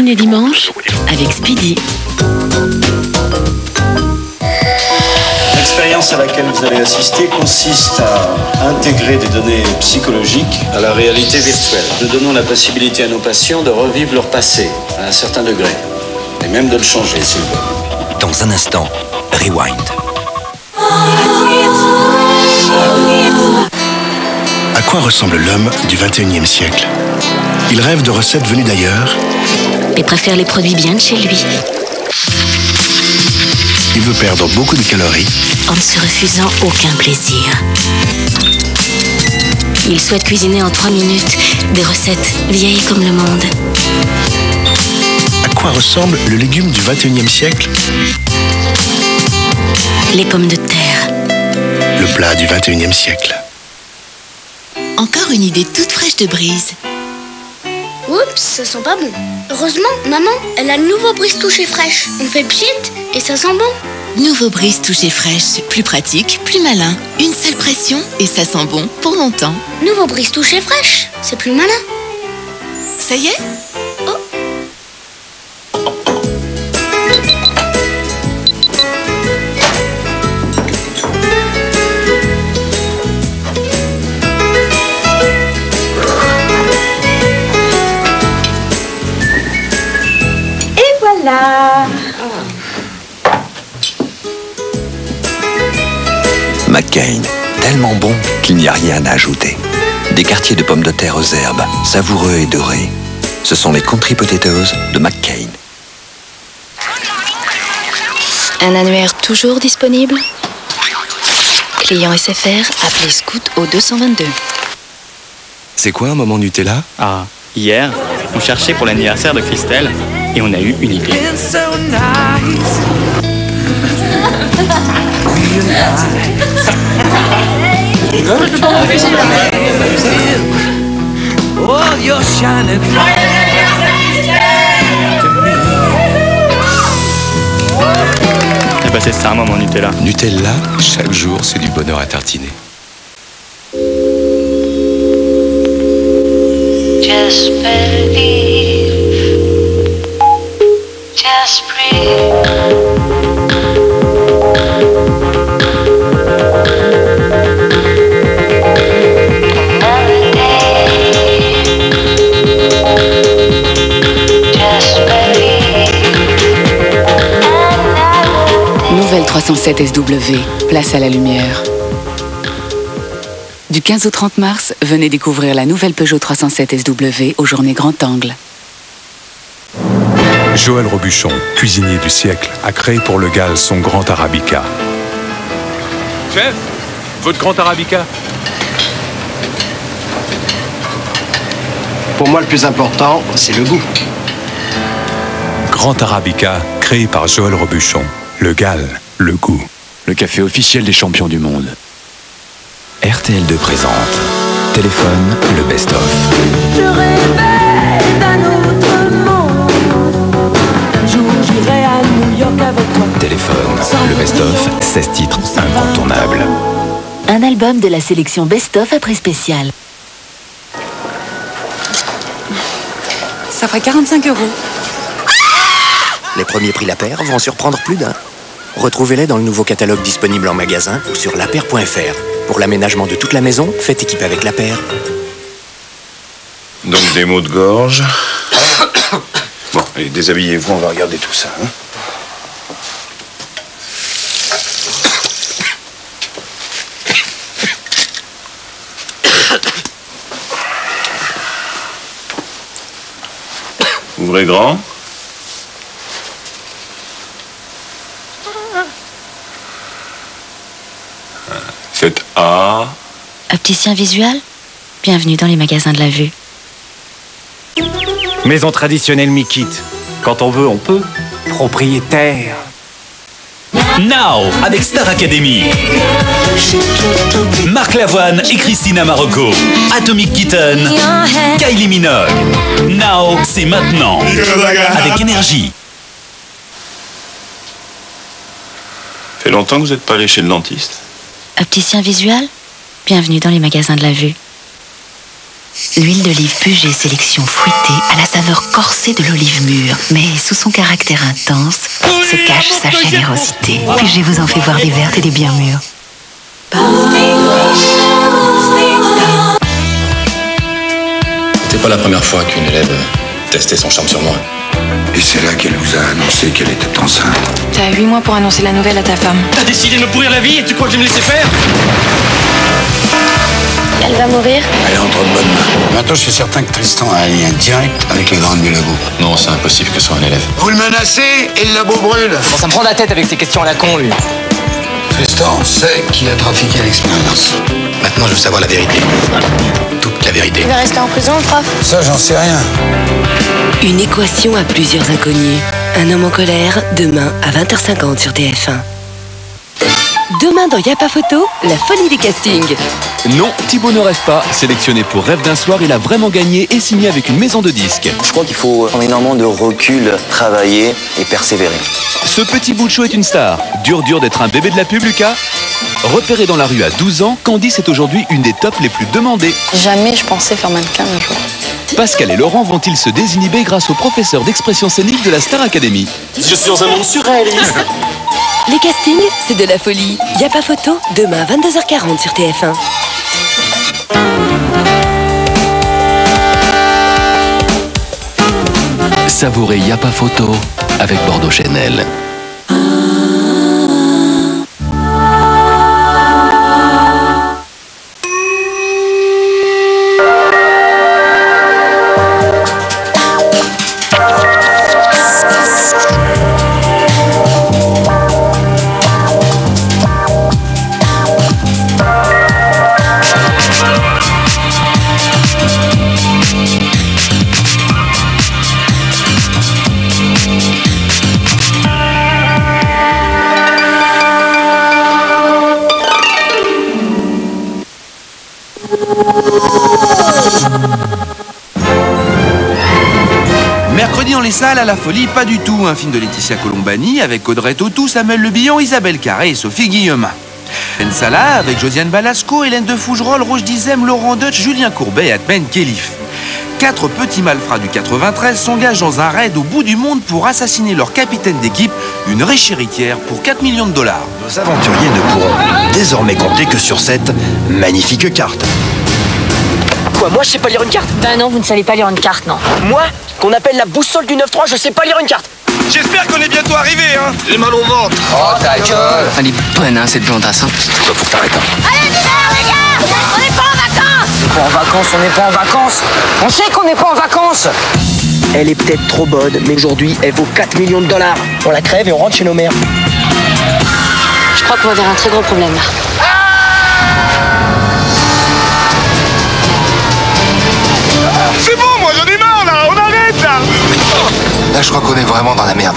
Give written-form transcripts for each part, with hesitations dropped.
Ciné Dimanche avec Speedy. L'expérience à laquelle vous allez assister consiste à intégrer des données psychologiques à la réalité virtuelle. Nous donnons la possibilité à nos patients de revivre leur passé à un certain degré, et même de le changer s'ils veulent. Dans un instant, Rewind. À quoi ressemble l'homme du 21e siècle? Il rêve de recettes venues d'ailleurs. Et préfère les produits bien de chez lui. Il veut perdre beaucoup de calories. En ne se refusant aucun plaisir. Il souhaite cuisiner en 3 minutes des recettes vieilles comme le monde. À quoi ressemble le légume du 21e siècle? Les pommes de terre. Le plat du 21e siècle. Encore une idée toute fraîche de Brise. Oups, ça sent pas bon. Heureusement, maman, elle a le nouveau Brise touché fraîche. On fait pchit et ça sent bon. Nouveau Brise touché fraîche, plus pratique, plus malin. Une seule pression et ça sent bon pour longtemps. Nouveau Brise touché fraîche, c'est plus malin. Ça y est? Oh. Voilà. McCain, tellement bon qu'il n'y a rien à ajouter. Des quartiers de pommes de terre aux herbes, savoureux et dorés. Ce sont les Country Potatoes de McCain. Un annuaire toujours disponible? Client SFR, appelez Scout au 222. C'est quoi un moment Nutella? Ah, hier, on cherchait pour l'anniversaire de Christelle et on a eu une idée. Eh ben c'est ça un moment Nutella. Nutella, chaque jour c'est du bonheur à tartiner. Just believe, just breathe. Another day, just believe. Nouvelle 307 SW, place à la lumière. Du 15 au 30 mars, venez découvrir la nouvelle Peugeot 307 SW aux journées grand angle. Joël Robuchon, cuisinier du siècle, a créé pour le Gall son Grand Arabica. Chef, votre Grand Arabica? Pour moi, le plus important, c'est le goût. Grand Arabica, créé par Joël Robuchon. Le Gall, le goût. Le café officiel des champions du monde. RTL2 présente Téléphone, le best-of. Je rêvais d'un autre monde. Un jour j'irai à New York avec toi. Téléphone, le best-of, 16 titres incontournables. Un album de la sélection Best-of à prix spécial. Ça ferait 45 €. Les premiers prix La Paire vont en surprendre plus d'un. Retrouvez-les dans le nouveau catalogue disponible en magasin ou sur lapaire.fr. Pour l'aménagement de toute la maison, faites équipe avec La Paire. Donc des maux de gorge. Bon, allez, déshabillez-vous, on va regarder tout ça. Hein. Ouvrez grand. C'est A. Opticien visuel? Bienvenue dans les magasins de la vue. Maison traditionnelle Mikit. Quand on veut, on peut. Propriétaire. Now, avec Star Academy. Marc Lavoine et Christina Marocco. Atomic Kitten. Kylie Minogue. Now, c'est maintenant. Avec énergie. Fait longtemps que vous n'êtes pas allé chez le dentiste? Opticien visuel? Bienvenue dans les magasins de la vue. L'huile d'olive Puget sélection fruitée à la saveur corsée de l'olive mûre. Mais sous son caractère intense se cache sa générosité. Puget vous en fait voir des vertes et des bien mûres. C'est pas la première fois qu'une élève testait son charme sur moi. Et c'est là qu'elle vous a annoncé qu'elle était enceinte. T'as 8 mois pour annoncer la nouvelle à ta femme. T'as décidé de me pourrir la vie et tu crois que je vais me laisser faire? Elle va mourir. Elle est entre de bonnes mains. Maintenant, je suis certain que Tristan a un lien direct avec les grandes du labo. Non, c'est impossible que ce soit un élève. Vous le menacez et le labo brûle. Bon, ça me prend la tête avec ces questions à la con, lui. Tristan sait qui a trafiqué l'expérience. Maintenant, je veux savoir la vérité. Toute la vérité. Il va rester en prison, le prof? Ça, j'en sais rien. Une équation à plusieurs inconnus. Un homme en colère, demain à 20h50 sur TF1. Demain dans Y'a pas photo, la folie des castings. Non, Thibaut ne rêve pas. Sélectionné pour Rêve d'un soir, il a vraiment gagné et signé avec une maison de disques. Je crois qu'il faut prendre énormément de recul, travailler et persévérer. Ce petit bout de show est une star. Dur d'être un bébé de la pub, Lucas. Repéré dans la rue à 12 ans, Candice est aujourd'hui une des tops les plus demandées. Jamais je pensais faire mannequin un jour. Pascal et Laurent vont-ils se désinhiber grâce au professeur d'expression scénique de la Star Academy? Je suis dans un monde surréaliste. Les castings, c'est de la folie. Y'a pas photo, demain à 22h40 sur TF1. Savourez Y'a pas photo avec Bordeaux Chanel. Mercredi dans les salles, à la folie, pas du tout. Un film de Laetitia Colombani avec Audrey Tautou, Samuel Le Billon, Isabelle Carré et Sophie Guillemin. Ben Salah avec Josiane Balasco, Hélène de Fougerolles, Roche Dizem, Laurent Deutsch, Julien Courbet et Admen Khelif. 4 petits malfrats du 93 s'engagent dans un raid au bout du monde pour assassiner leur capitaine d'équipe, une riche héritière, pour 4 millions de dollars. Nos aventuriers ne pourront désormais compter que sur cette magnifique carte. Quoi, moi je sais pas lire une carte? Bah non, vous ne savez pas lire une carte, non. Moi, qu'on appelle la boussole du 9-3, je sais pas lire une carte. J'espère qu'on est bientôt arrivé, hein. J'ai mal au ventre. Oh ta gueule. Elle est bonne, hein, cette plantasse, hein. Faut que t'arrêtes. Allez, les gars, on n'est pas en vacances. On n'est pas en vacances, on n'est pas en vacances. On sait qu'on n'est pas en vacances. Elle est peut-être trop bonne, mais aujourd'hui, elle vaut 4 millions de dollars. On la crève et on rentre chez nos mères. Je crois qu'on va vers un très gros problème là. C'est bon, moi j'en ai marre là, on arrête là. Là, je crois qu'on est vraiment dans la merde.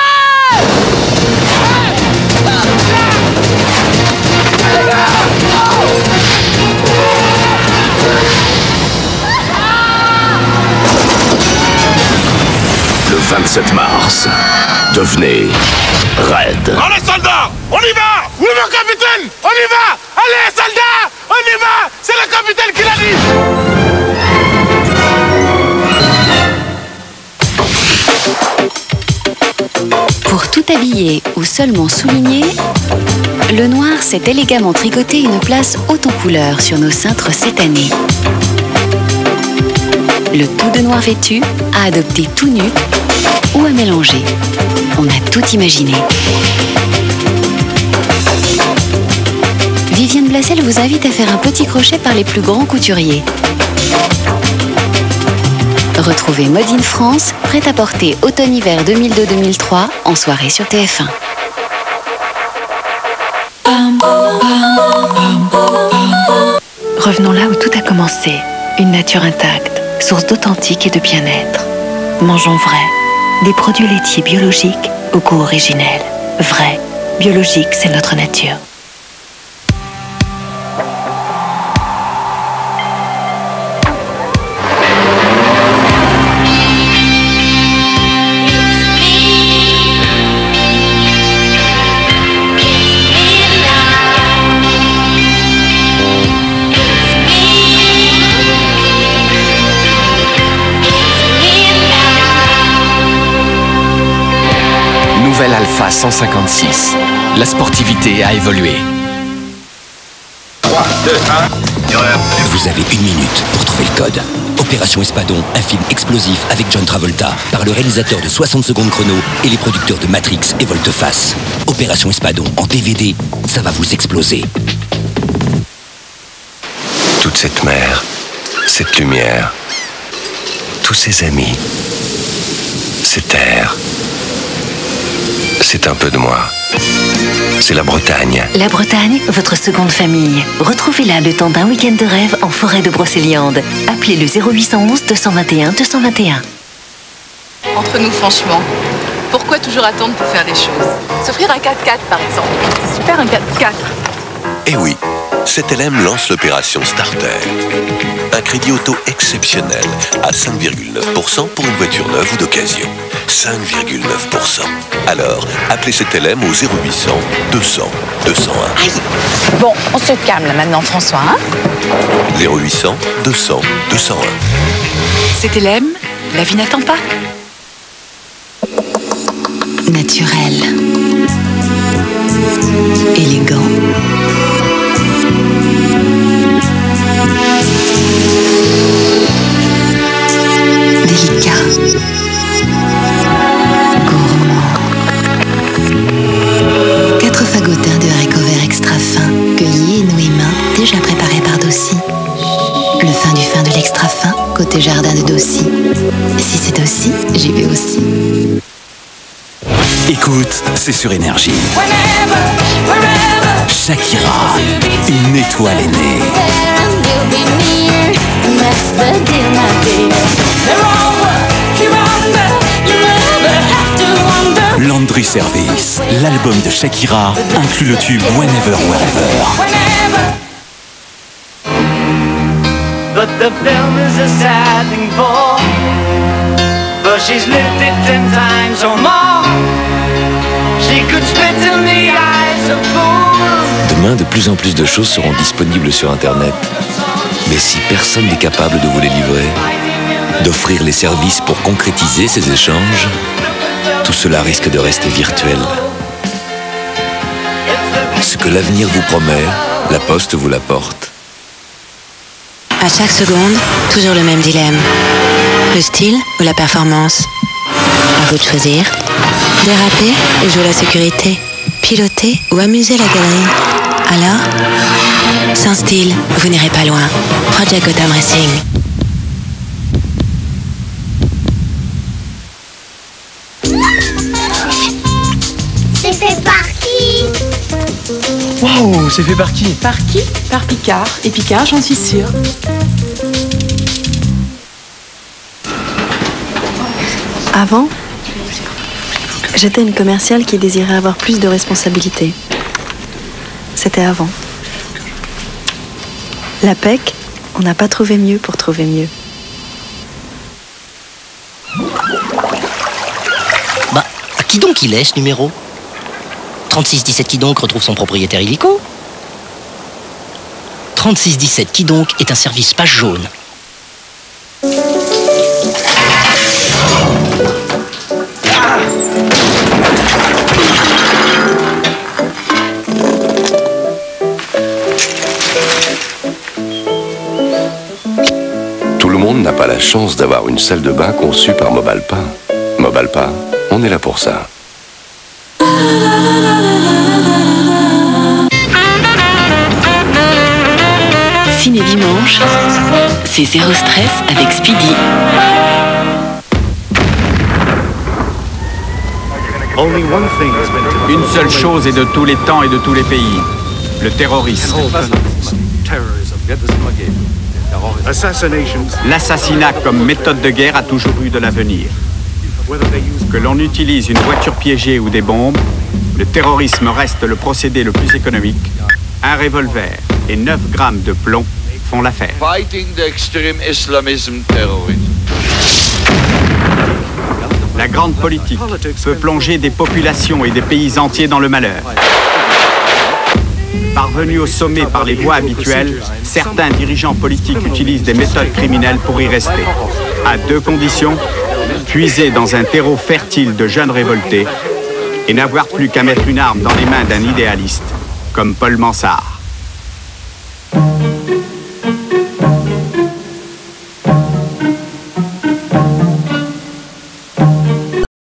Le 27 mars, devenez Raid. Allez soldats, on y va. Oui mon capitaine, on y va. Allez soldats, on y va. C'est le capitaine qui l'a dit. Pour tout habiller ou seulement souligner, le noir s'est élégamment tricoté une place haute en couleur sur nos cintres cette année. Le tout de noir vêtu a adopté tout nu ou à mélanger. On a tout imaginé. Vivienne Blassel vous invite à faire un petit crochet par les plus grands couturiers. Retrouvez Mode in France, prêt-à-porter automne-hiver 2002-2003 en soirée sur TF1. Revenons là où tout a commencé. Une nature intacte, source d'authentique et de bien-être. Mangeons vrai. Des produits laitiers biologiques au goût originel. Vrai. Biologique, c'est notre nature. Nouvelle Alpha 156. La sportivité a évolué. 3, 2, 1, erreur. Vous avez 1 minute pour trouver le code. Opération Espadon, un film explosif avec John Travolta, par le réalisateur de 60 secondes chrono et les producteurs de Matrix et Volte-Face. Opération Espadon en DVD, ça va vous exploser. Toute cette mer, cette lumière, tous ces amis, cette terre, c'est un peu de moi. C'est la Bretagne. La Bretagne, votre seconde famille. Retrouvez-la le temps d'un week-end de rêve en forêt de Brocéliande. Appelez le 0811 221 221. Entre nous, franchement, pourquoi toujours attendre pour faire les choses? S'offrir un 4x4, par exemple. C'est super, un 4x4. Eh oui, CTLM lance l'opération Starter. Un crédit auto exceptionnel à 5,9% pour une voiture neuve ou d'occasion. 5,9%. Alors, appelez CTLM au 0800 200 201. Aïe. Bon, on se calme là maintenant, François. Hein 0800 200 201. CTLM, la vie n'attend pas. Naturel. Élégant. Délicat. Gourmand. 4 fagotins de haricots verts extra fins, cueillis et noués main, déjà préparés par Dossi. Le fin du fin de l'extra fin, côté jardin de Dossi. Si c'est Dossi, j'y vais aussi. Écoute, c'est sur Énergie. Shakira, une étoile est née. Laundry Service, l'album de Shakira, inclut le tube Whenever, Wherever. But the film is a sad thing for, but she's lived it 10 times or more. She could spit in the eyes of fools. Demain, de plus en plus de choses seront disponibles sur Internet. Mais si personne n'est capable de vous les livrer, d'offrir les services pour concrétiser ces échanges, tout cela risque de rester virtuel. Ce que l'avenir vous promet, la Poste vous l'apporte. À chaque seconde, toujours le même dilemme. Le style ou la performance? À vous de choisir. Déraper ou jouer la sécurité? Piloter ou amuser la galerie? Alors, sans style, vous n'irez pas loin. Project Gotham Racing. C'est fait par qui? Waouh, c'est fait par qui? Par qui? Par Picard. Et Picard, j'en suis sûre. Avant, j'étais une commerciale qui désirait avoir plus de responsabilités. C'était avant. La PEC, on n'a pas trouvé mieux pour trouver mieux. Bah, qui donc il est ce numéro? 3617 qui donc retrouve son propriétaire illico? 3617 qui donc est un service page jaune. Tout le monde n'a pas la chance d'avoir une salle de bain conçue par Mobalpa. Mobalpa, on est là pour ça. Ciné dimanche, c'est Zéro Stress avec Speedy. Une seule chose est de tous les temps et de tous les pays. Le terrorisme. L'assassinat comme méthode de guerre a toujours eu de l'avenir. Que l'on utilise une voiture piégée ou des bombes, le terrorisme reste le procédé le plus économique. Un revolver et 9 grammes de plomb font l'affaire. Fighting the extreme Islamism terrorism. La grande politique peut plonger des populations et des pays entiers dans le malheur. Parvenus au sommet par les voies habituelles, certains dirigeants politiques utilisent des méthodes criminelles pour y rester. À 2 conditions, puiser dans un terreau fertile de jeunes révoltés et n'avoir plus qu'à mettre une arme dans les mains d'un idéaliste comme Paul Mansart.